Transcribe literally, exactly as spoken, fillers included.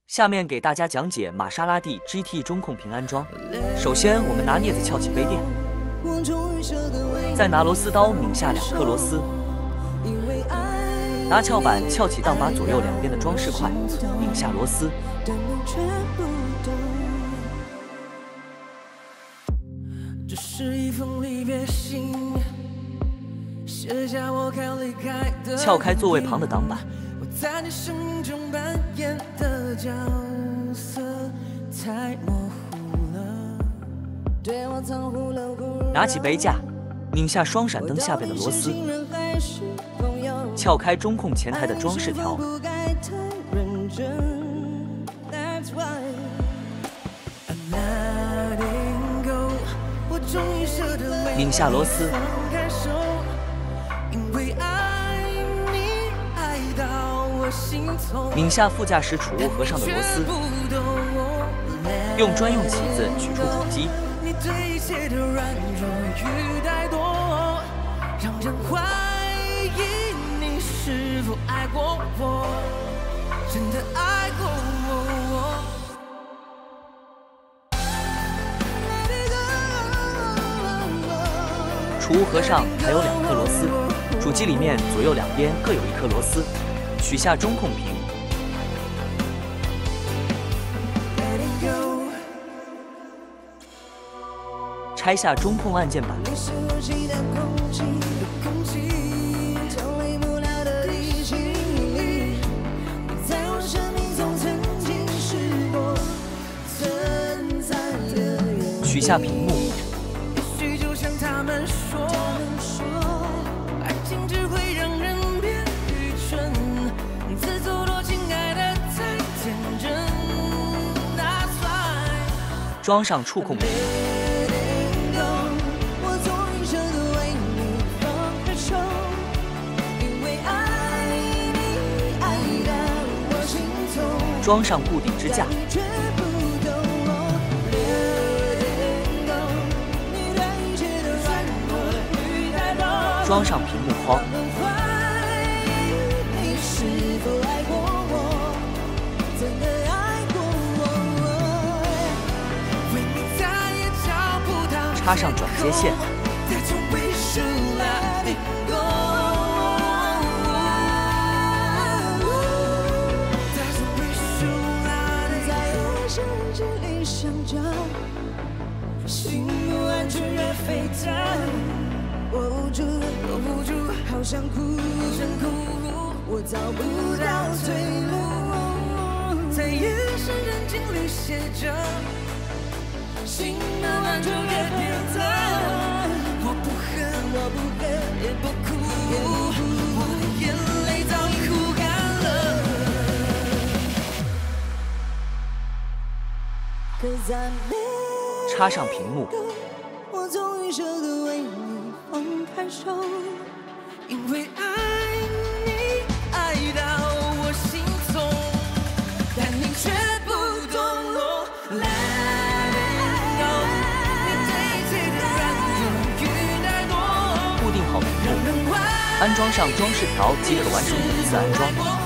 下面给大家讲解玛莎拉蒂 G T 中控屏安装。首先，我们拿镊子撬起杯垫，再拿螺丝刀拧下两颗螺丝，拿撬板撬起档把左右两边的装饰块，拧下螺丝。 这是一封离别信，写下我该离开的。撬开座位旁的挡板。 在你生命中扮演的角色太模糊了，对我藏忽冷忽热。 拿起杯架，拧下双闪灯下边的螺丝，撬开中控前台的装饰条，拧下螺丝。 拧下副驾驶储物盒上的螺丝，用专用起子取出主机。储物盒上还有两颗螺丝，主机里面左右两边各有一颗螺丝。 取下中控屏，拆下中控按键板，取下屏幕。 装上触控屏，装上固定支架，装上屏幕框。 插上转接线， 好想哭，我找不到退路，在夜深人静里写着。 心慢慢就越变淡，我不恨，我不恨，也不哭，我的眼泪早已哭干了。 插上屏幕， 我终于舍得为你放开手，因为爱你爱到我心痛，但你却不懂我。 安装上装饰条即可完成本次安装。